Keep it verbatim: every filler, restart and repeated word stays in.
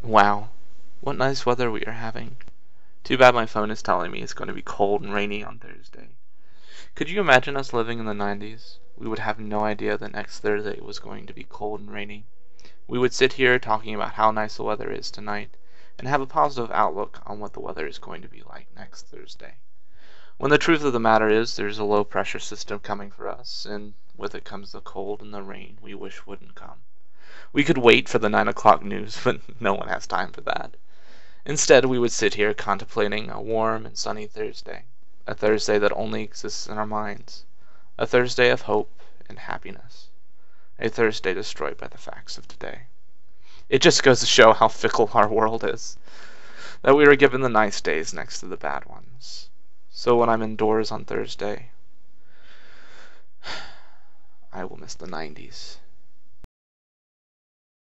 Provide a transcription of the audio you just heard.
Wow, what nice weather we are having. Too bad my phone is telling me it's going to be cold and rainy on Thursday. Could you imagine us living in the nineties? We would have no idea that next Thursday was going to be cold and rainy. We would sit here talking about how nice the weather is tonight, and have a positive outlook on what the weather is going to be like next Thursday. When the truth of the matter is, there's a low pressure system coming for us, and with it comes the cold and the rain we wish wouldn't come. We could wait for the nine o'clock news, but no one has time for that. Instead, we would sit here contemplating a warm and sunny Thursday, a Thursday that only exists in our minds, a Thursday of hope and happiness, a Thursday destroyed by the facts of today. It just goes to show how fickle our world is, that we are given the nice days next to the bad ones. So when I'm indoors on Thursday, I will miss the nineties.